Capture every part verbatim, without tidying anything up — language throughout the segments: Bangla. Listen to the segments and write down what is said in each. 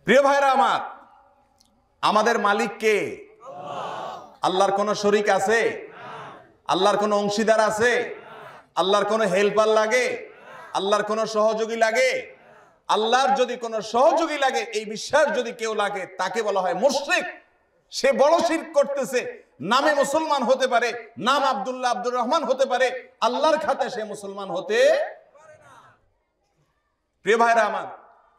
প্রিয় ভাইরা আমার, আমাদের মালিক কে? আল্লাহর কোনো শরীক আছে? আল্লাহর কোনো অংশীদার আছে? আল্লাহর কোনো হেল্পার লাগে? আল্লাহর কোনো সহযোগী লাগে? আল্লাহর যদি কোনো সহযোগী লাগে, এই বিশ্বাস যদি কেউ লাগে, তাকে বলা হয় মুশরিক। সে বড় শিরক করতেছে। নামে মুসলমান হতে পারে, নাম আব্দুল্লাহ আব্দুর রহমান হতে পারে, আল্লাহর খাতে সে মুসলমান হতে পারে না। প্রিয় ভাইরা আমার,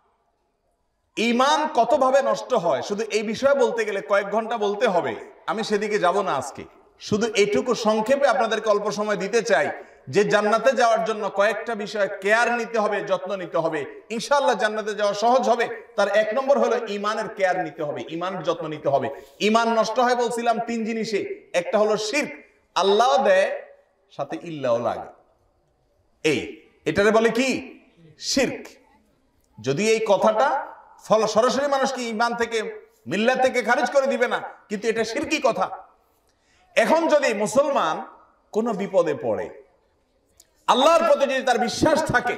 ঈমান কতভাবে নষ্ট হয় শুধু এই বিষয়ে বলতে গেলে কয়েক ঘন্টা বলতে হবে। আমি সেদিকে যাব না আজকে। শুধু এইটুকু সংক্ষেপে আপনাদেরকে অল্প সময় দিতে চাই যে জান্নাতে যাওয়ার জন্য কয়েকটা বিষয় কেয়ার নিতে হবে, যত্ন নিতে হবে। ইনশাআল্লাহ জান্নাতে যাওয়া সহজ হবে। তার এক নম্বর হলো ঈমানের কেয়ার নিতে হবে, ঈমানের যত্ন নিতে হবে। ঈমান নষ্ট হয় বলছিলাম তিন জিনিসে। একটা হলো শিরক, আল্লাহ দেয় সাথে ইল্লাহ লাগে, এই এটারে বলে কি? শিরক। যদি এই কথাটা ফল সরাসরি মানুষকে ঈমান থেকে, মিল্লাত থেকে খারিজ করে দিবে না, কিন্তু এটা শিরকি কথা। এখন যদি মুসলমান কোনো বিপদে পড়ে, আল্লাহর প্রতি যদি তার বিশ্বাস থাকে,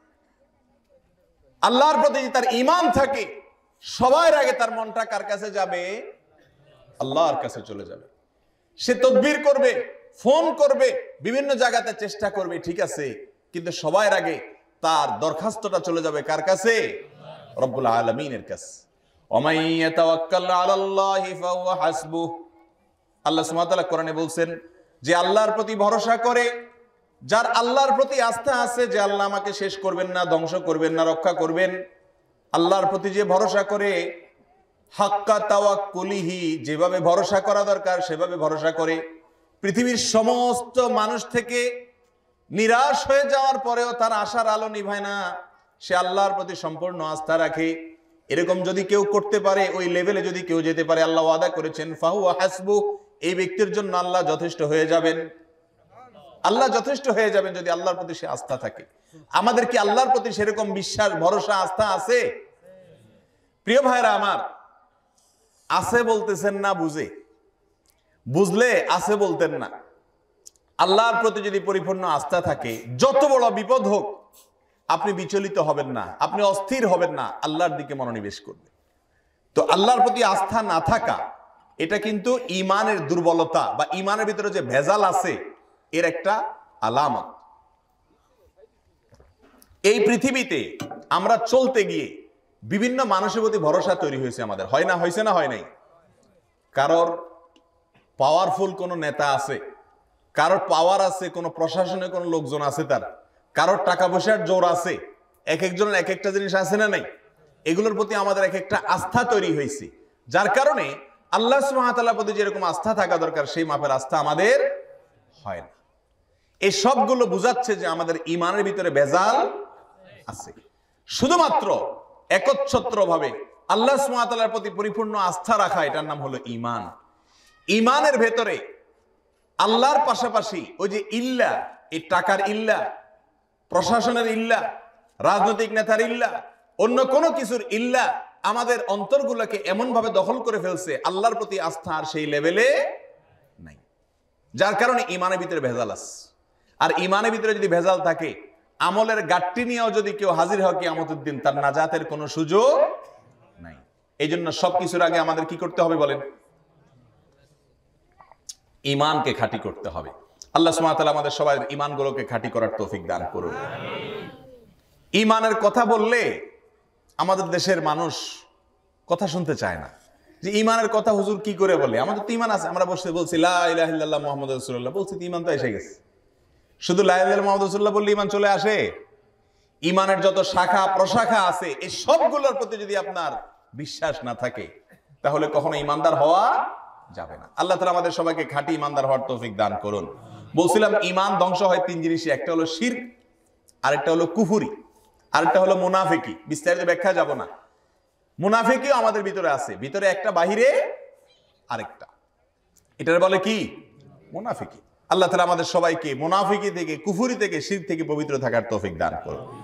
আল্লাহর প্রতি যদি তার ঈমান থাকে, সবার আগে তার মনটা কার কাছে যাবে? আল্লাহর কাছে চলে যাবে। সে তাকবীর করবে, ফোন করবে, বিভিন্ন জায়গাতে চেষ্টা করবে, ঠিক আছে, কিন্তু সবার আগে তার দরখাস্তটা চলে যাবে কার কাছে? রব্বুল আলামিনের কাছে। ওমাই ইয়াতাওয়াক্কাল আলাল্লাহি ফাহুয়া হাসবুহ। আল্লাহ সুবহানাহু ওয়া তাআলা কোরআনে বলছেন যে আল্লাহর প্রতি ভরসা করে, যার আল্লাহর প্রতি আস্থা আছে যে আল্লাহ আমাকে শেষ করবেন না, ধ্বংস করবেন না, রক্ষা করবেন, আল্লাহর প্রতি যে ভরসা করে, হাক্কা তাওয়াক্কুলিহি, যেভাবে ভরসা করা দরকার সেভাবে ভরসা করে, পৃথিবীর সমস্ত মানুষ থেকে নিরাশ হয়ে যাওয়ার পরেও তার আশার আলো নিভায় না, সে আল্লাহর প্রতি সম্পূর্ণ আস্থা রাখে, এরকম যদি কেউ করতে পারে, ওই লেভেলে যদি কেউ যেতে পারে, আল্লাহ ওয়াদা করেছেন ফাহুয়া হাসবুহ, এই ব্যক্তির জন্য আল্লাহ যথেষ্ট হয়ে যাবেন। আল্লাহ যথেষ্ট হয়ে যাবেন যদি আল্লাহর প্রতি সে আস্থা থাকে। আমাদের কি আল্লাহর প্রতি সেরকম বিশ্বাস, ভরসা, আস্থা আছে? প্রিয় ভাইরা আমার, আছে বলতেছেন না বুঝে, বুঝলে আছে বলতেন না। আল্লাহর প্রতি যদি পরিপূর্ণ আস্থা থাকে, যত বড় বিপদ হোক আপনি বিচলিত হবেন না, আপনি অস্থির হবেন না, আল্লাহর দিকে মনোনিবেশ করবেন। তো আল্লাহর প্রতি আস্থা না থাকা, এটা কিন্তু ঈমানের দুর্বলতা বা ঈমানের ভিতরে যে ভেজাল আছে এর একটা আলামত। এই পৃথিবীতে আমরা চলতে গিয়ে বিভিন্ন মানুষের প্রতি ভরসা তৈরি হয়েছে আমাদের, হয় না? হয়েছে না? হয় নাই? কারোর পাওয়ারফুল কোনো নেতা আছে, কারোর পাওয়ার আছে, কোনো প্রশাসনে কোনো লোকজন আছে, তার কারোর টাকা পয়সার জোর আছে, এক একজনের এক একটা জিনিস আছে না নাই? এগুলোর প্রতি আমাদের এক একটা আস্থা তৈরি হয়েছে, যার কারণে আল্লাহ সুবহানাহু ওয়া তাআলার প্রতি যেরকম আস্থা থাকা দরকার সেই মাপের আস্থা আমাদের হয় না। এই সবগুলো বুঝাচ্ছে যে আমাদের ঈমানের ভিতরে ভেজাল আছে। শুধুমাত্র একচ্ছত্র ভাবে আল্লাহ সুবহানাহু ওয়া তাআলার প্রতি পরিপূর্ণ আস্থা রাখা, এটার নাম হলো ঈমান। ঈমানের ভেতরে আল্লাহর পাশাপাশি ওই যে ইল্লা, এই টাকার ইল্লা, প্রশাসনের ইল্লা, রাজনৈতিক নেতার ইল্লা, অন্য কোনো কিছুর ইল্লা আমাদের অন্তরগুলোকে এমন ভাবে দখল করে ফেলছে, আল্লাহর প্রতি আস্থা আর সেই লেভেলে নাই, যার কারণে ঈমানের ভিতরে ভেজাল আছে। আর ঈমানের ভিতরে যদি ভেজাল থাকে, আমলের গাট্টি নিয়েও যদি কেউ হাজির হয় কিয়ামতের দিন, তার নাজাতের কোনো সুযোগ নাই। এই জন্য সবকিছুর আগে আমাদের কি করতে হবে বলেন? ঈমানকে খাঁটি করতে হবে। আল্লাহ সুবহানাহু ওয়া তাআলা আমাদের সবার ঈমানগুলোকে খাঁটি করার তৌফিক দান করুন। ঈমানের কথা বললে আমাদের দেশের মানুষ কথা শুনতে চায় না, যে ঈমানের কথা হুজুর কি করে বলে? আমাদের তো ঈমান আছে, আমরা বসে বলছি লা ইলাহা ইল্লাল্লাহ মুহাম্মাদুর রাসূলুল্লাহ, বলছি তো ঈমান তো এসে গেছে। শুধু লা ইলাহা ইল্লাল্লাহ মুহাম্মাদুর রাসূলুল্লাহ বললে ঈমান চলে আসে? ঈমানের যত শাখা প্রশাখা আছে, এই সবগুলোর প্রতি যদি আপনার বিশ্বাস না থাকে, তাহলে কখনো ঈমানদার হওয়া যাবে না। আল্লাহ তাআলা আমাদের সবাইকে খাঁটি ঈমানদার হওয়ার তৌফিক দান করুন। বলছিলাম ঈমান ধ্বংস হয় তিন জিনিসে, একটা হলো শিরক, আরেকটা হলো কুফরি, আরেকটা হলো মুনাফিকি। বিস্তারিত ব্যাখ্যা যাব না। মুনাফিকিও আমাদের ভিতরে আছে, ভিতরে একটা, বাহিরে আরেকটা। এটার বলে কি? মুনাফিকি। আল্লাহ তাআলা আমাদের সবাইকে মুনাফিকি থেকে, কুফরি থেকে, শিরক থেকে পবিত্র থাকার তৌফিক দান করুন।